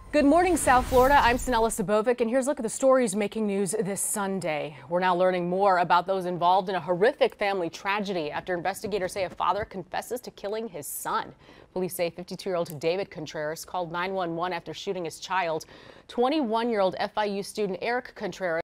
Good morning, South Florida. I'm Sanella Sabovic, and here's a look at the stories making news this Sunday. We're now learning more about those involved in a horrific family tragedy after investigators say a father confesses to killing his son. Police say 52-year-old David Contreras called 911 after shooting his child. 21-year-old FIU student Eric Contreras